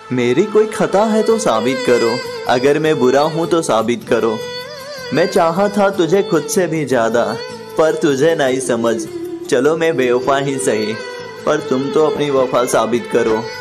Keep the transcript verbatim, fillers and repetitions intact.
मेरी कोई खता है तो साबित करो, अगर मैं बुरा हूँ तो साबित करो। मैं चाहा था तुझे खुद से भी ज्यादा, पर तुझे नहीं समझ। चलो मैं बेवफा ही सही, पर तुम तो अपनी वफा साबित करो।